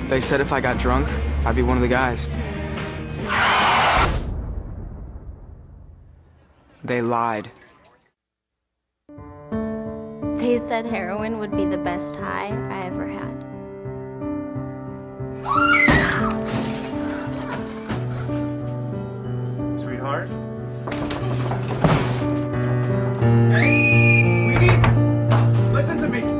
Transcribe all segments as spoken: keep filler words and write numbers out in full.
They said if I got drunk, I'd be one of the guys. They lied. They said heroin would be the best high I ever had. Sweetheart? Hey, sweetie? Listen to me.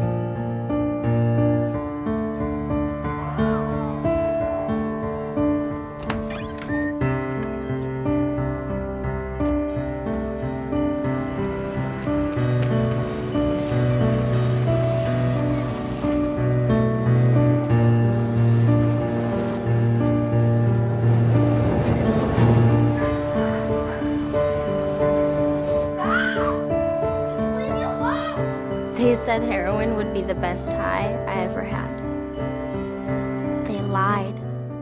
They said heroin would be the best high I ever had. They lied.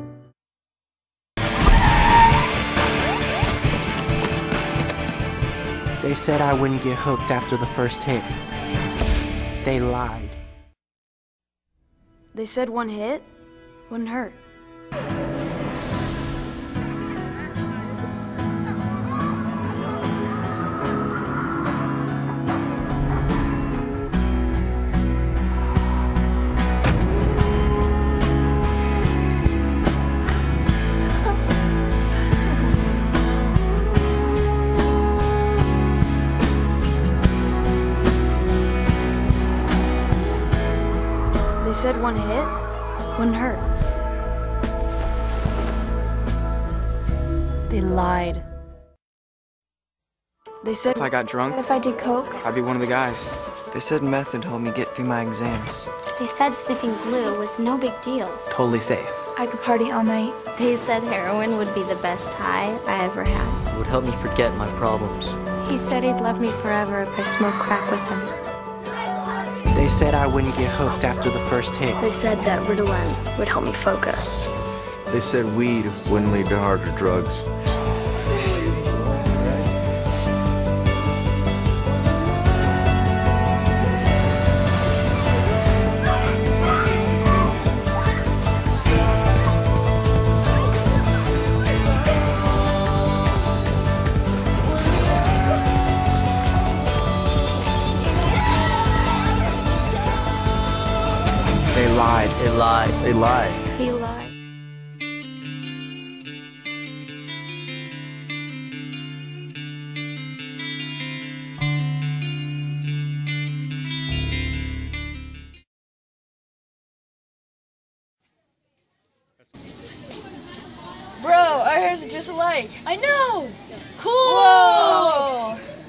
They said I wouldn't get hooked after the first hit. They lied. They said one hit wouldn't hurt. They said one hit wouldn't hurt. They lied. They said If I got drunk, if I did coke, I'd be one of the guys. They said meth would help me get through my exams. They said sniffing glue was no big deal. Totally safe. I could party all night. They said heroin would be the best high I ever had. It would help me forget my problems. He said he'd love me forever if I smoked crack with him. They said I wouldn't get hooked after the first hit. They said that Ritalin would help me focus. They said weed wouldn't lead to harder drugs. They lied. They lied. They lied. He lied. Bro, our hairs are just alike. I know! Cool! Whoa!